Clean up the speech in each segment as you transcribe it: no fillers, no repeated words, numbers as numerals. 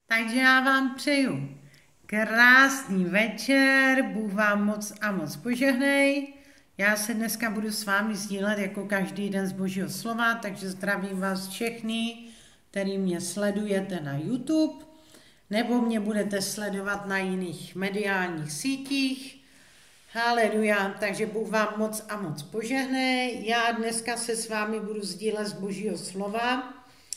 Takže já vám přeju krásný večer, Bůh vám moc a moc požehnej. Já se dneska budu s vámi sdílet jako každý den z Božího slova, takže zdravím vás všechny, který mě sledujete na YouTube, nebo mě budete sledovat na jiných mediálních sítích. Haleluja, takže Bůh vám moc a moc požehnej. Já dneska se s vámi budu sdílet z Božího slova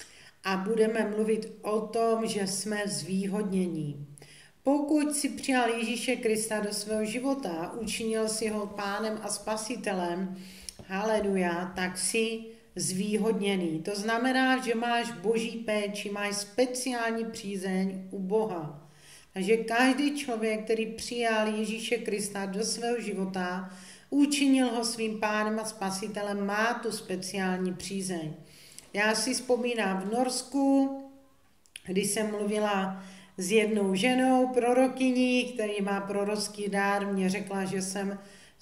a budeme mluvit o tom, že jsme zvýhodnění. Pokud si přijal Ježíše Krista do svého života, učinil si ho pánem a spasitelem, haleluja, tak si zvýhodněný. To znamená, že máš boží péči, máš speciální přízeň u Boha. Takže každý člověk, který přijal Ježíše Krista do svého života, učinil ho svým pánem a spasitelem, má tu speciální přízeň. Já si vzpomínám v Norsku, když jsem mluvila s jednou ženou, prorokyní, který má prorocký dár, mě řekla, že jsem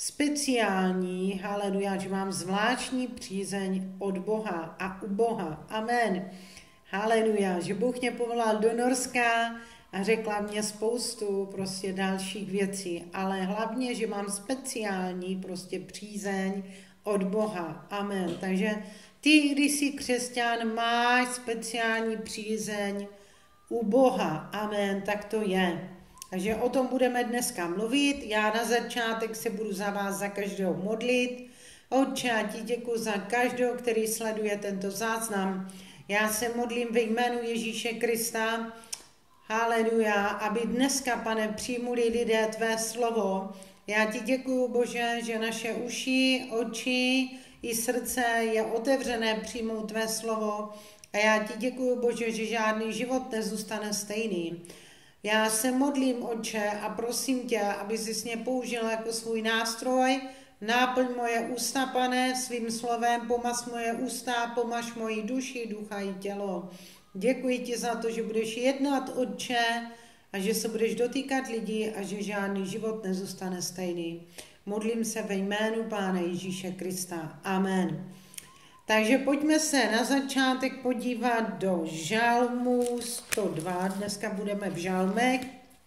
speciální, haleluja, že mám zvláštní přízeň od Boha a u Boha. Amen. Haleluja, že Bůh mě povolal do Norska a řekla mě spoustu prostě dalších věcí, ale hlavně, že mám speciální prostě přízeň od Boha. Amen. Takže ty, když jsi křesťan, máš speciální přízeň u Boha. Amen, tak to je. Takže o tom budeme dneska mluvit. Já na začátek se budu za vás za každého modlit. Otče, já ti děkuji za každého, který sleduje tento záznam. Já se modlím ve jménu Ježíše Krista. Haleluja, aby dneska, Pane, přijmuli lidé tvé slovo. Já ti děkuji, Bože, že naše uši, oči i srdce je otevřené přijmout tvé slovo. A já ti děkuji, Bože, že žádný život nezůstane stejný. Já se modlím, Otče, a prosím tě, aby jsi mě použil jako svůj nástroj. Náplň moje ústa, Pane, svým slovem, pomaz moje ústa, pomaž moji duši, ducha i tělo. Děkuji ti za to, že budeš jednat, Otče, a že se budeš dotýkat lidí a že žádný život nezůstane stejný. Modlím se ve jménu Pána Ježíše Krista. Amen. Takže pojďme se na začátek podívat do Žalmu 102. Dneska budeme v žalmech.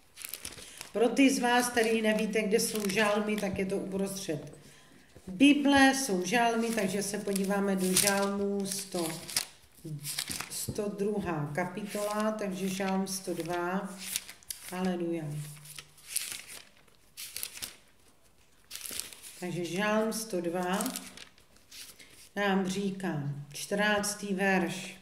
Pro ty z vás, který nevíte, kde jsou žalmy, tak je to uprostřed Bible, jsou žalmy, takže se podíváme do Žalmu 102. kapitola, takže Žalm 102. Haleluja. Takže Žalm 102 nám říká, 14. verš.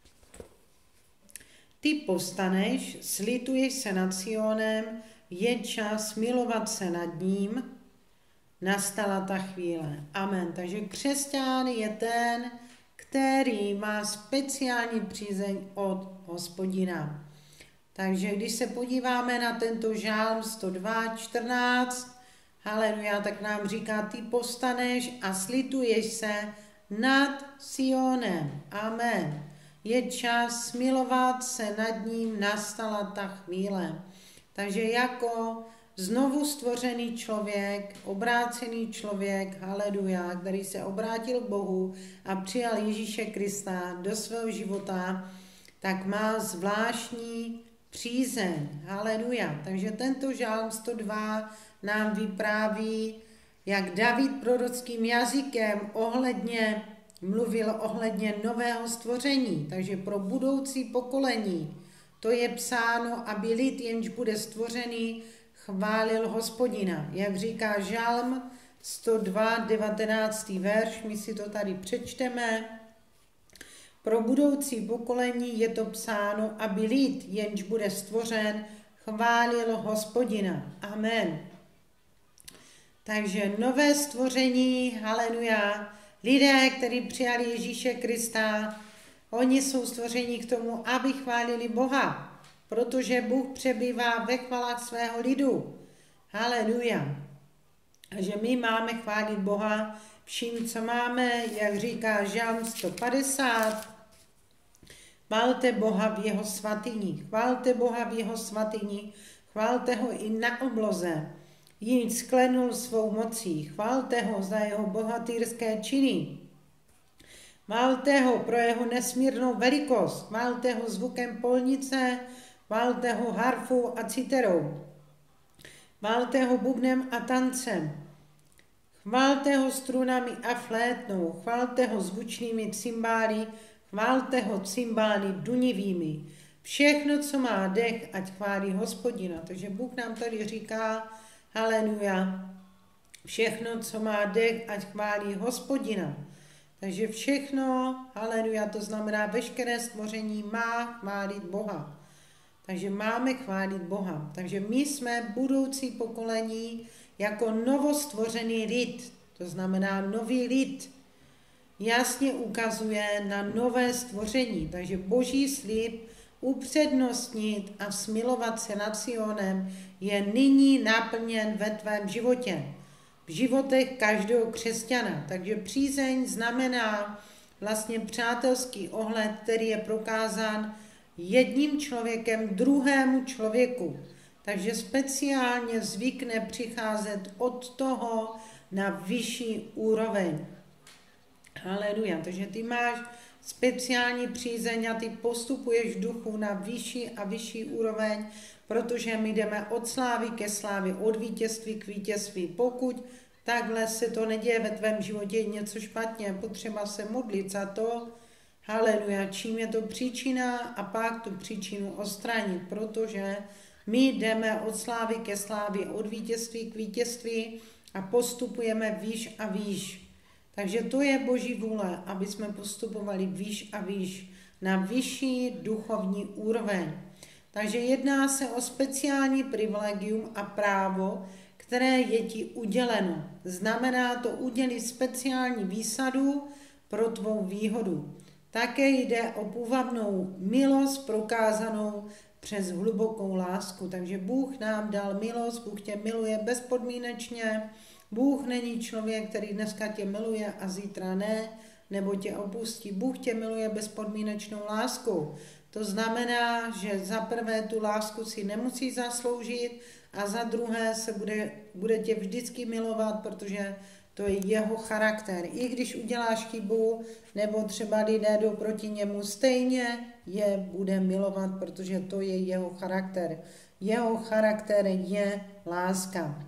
Ty povstaneš, slituješ se nad Sionem, je čas milovat se nad ním, nastala ta chvíle. Amen. Takže křesťan je ten, který má speciální přízeň od Hospodina. Takže když se podíváme na tento žálm 102:14, haleluja, tak nám říká, ty povstaneš a slituješ se nad Sionem. Amen. Je čas smilovat se nad ním, nastala ta chvíle. Takže jako znovu stvořený člověk, obrácený člověk, haleluja, který se obrátil k Bohu a přijal Ježíše Krista do svého života, tak má zvláštní přízeň. Haleluja. Takže tento žálm 102 nám vypráví, jak David prorockým jazykem mluvil ohledně nového stvoření. Takže pro budoucí pokolení to je psáno, aby lid, jenž bude stvořený, chválil Hospodina. Jak říká žálm 102, 19. verš, my si to tady přečteme. Pro budoucí pokolení je to psáno, aby lid, jenž bude stvořen, chválil Hospodina. Amen. Takže nové stvoření, haleluja, lidé, kteří přijali Ježíše Krista, oni jsou stvoření k tomu, aby chválili Boha, protože Bůh přebývá ve chvalách svého lidu. Haleluja. Takže my máme chválit Boha vším, co máme, jak říká žálm 150. Chválte Boha v jeho svatyni, chválte Boha v jeho svatyni, chválte ho i na obloze. Jít sklenul svou mocí, chválte ho za jeho bohatýrské činy. Chválte ho pro jeho nesmírnou velikost, chválte ho zvukem polnice, chválte ho harfou a citerou, chválte ho bubnem a tancem, chválte ho strunami a flétnou, chválte ho zvučnými cymbály, chválte ho cymbály dunivými. Všechno, co má dech, ať chválí Hospodina. Takže Bůh nám tady říká, haleluja, všechno, co má dech, ať chválí Hospodina. Takže všechno, haleluja, to znamená veškeré stvoření má chválit Boha. Takže máme chválit Boha. Takže my jsme budoucí pokolení jako novostvořený lid. To znamená nový lid. Jasně ukazuje na nové stvoření. Takže Boží slib upřednostnit a smilovat se nad Sionem je nyní naplněn ve tvém životě. V životech každého křesťana. Takže přízeň znamená vlastně přátelský ohled, který je prokázán jedním člověkem druhému člověku. Takže speciálně zvykne přicházet od toho na vyšší úroveň. Haleluja. Takže ty máš speciální přízeň a ty postupuješ v duchu na vyšší a vyšší úroveň, protože my jdeme od slávy ke slávě, od vítězství k vítězství. Pokud takhle se to neděje ve tvém životě, je něco špatně, potřeba se modlit za to, haleluja, čím je to příčina a pak tu příčinu odstranit, protože my jdeme od slávy ke slávě, od vítězství k vítězství a postupujeme výš a výš. Takže to je Boží vůle, aby jsme postupovali výš a výš na vyšší duchovní úroveň. Takže jedná se o speciální privilegium a právo, které je ti uděleno. Znamená to udělit speciální výsadu pro tvou výhodu. Také jde o půvabnou milost prokázanou přes hlubokou lásku. Takže Bůh nám dal milost, Bůh tě miluje bezpodmínečně. Bůh není člověk, který dneska tě miluje a zítra ne, nebo tě opustí. Bůh tě miluje bezpodmínečnou láskou. To znamená, že za prvé tu lásku si nemusí zasloužit a za druhé se bude tě vždycky milovat, protože to je jeho charakter. I když uděláš chybu, nebo třeba lidé jdou proti němu, stejně je bude milovat, protože to je jeho charakter. Jeho charakter je láska.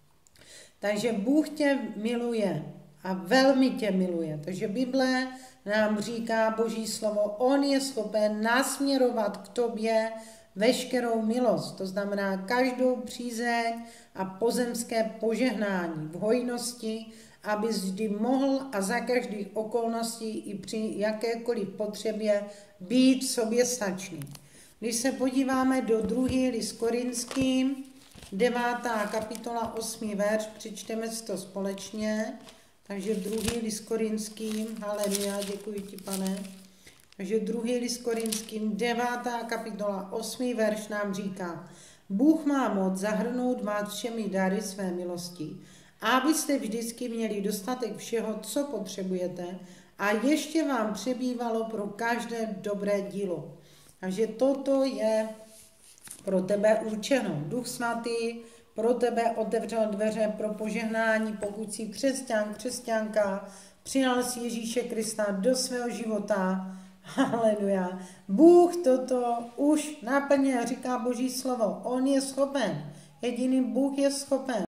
Takže Bůh tě miluje a velmi tě miluje. Takže Bible nám říká Boží slovo, on je schopen nasměrovat k tobě veškerou milost. To znamená každou přízeň a pozemské požehnání v hojnosti, abys vždy mohl a za každých okolností i při jakékoliv potřebě být soběstačný. Když se podíváme do 2. list Korinským, 9. kapitola 8. verš, přečteme si to společně. Takže 2. list Korinským, haleluja, děkuji ti, Pane. Takže 2. list Korinským, 9. kapitola 8. verš nám říká: Bůh má moc zahrnout vás všemi dary své milosti, abyste vždycky měli dostatek všeho, co potřebujete, a ještě vám přebývalo pro každé dobré dílo. Takže toto je pro tebe určeno. Duch svatý pro tebe otevřel dveře pro požehnání, pokud jsi křesťan, křesťanka, přijal si Ježíše Krista do svého života. Haleluja. Bůh toto už naplnil, říká Boží slovo. On je schopen. Jediný Bůh je schopen.